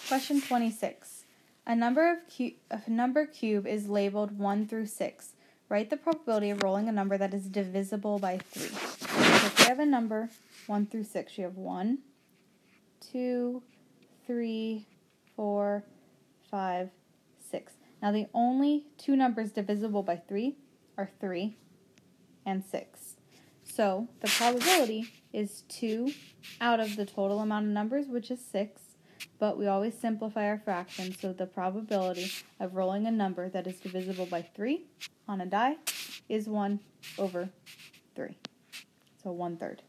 Question 26. A number cube is labeled 1 through 6. Write the probability of rolling a number that is divisible by 3. So if we have a number 1 through 6, you have 1, 2, 3, 4, 5, 6. Now the only two numbers divisible by 3 are 3 and 6. So the probability is 2 out of the total amount of numbers, which is 6, but we always simplify our fractions, so the probability of rolling a number that is divisible by 3 on a die is 1 over 3, so 1/3.